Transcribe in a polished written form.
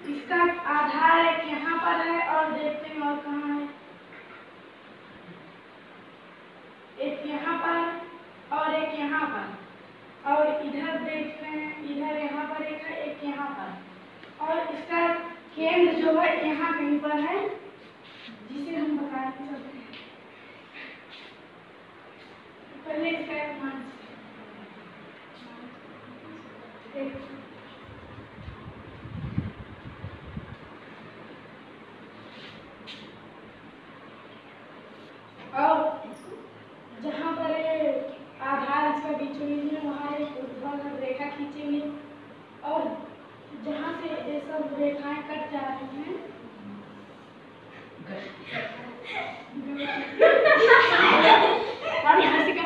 इसका आधार एक यहाँ पर है और देखते हैं और कहाँ है। एक यहाँ पर और एक यहाँ पर, और इधर देख रहे हैं, इधर यहाँ पर एक है, एक यहाँ पर, और इसका केंद्र जो है यहाँ कहीं पर है, जिसे हम बता नहीं सकते। पहले इसका एक मान और जहाँ पर आधार इसका बीच में वहाँ एक ऊर्ध्वाधर रेखा खींचेंगे, और जहाँ से ये सब रेखाएं कट जा रही हैं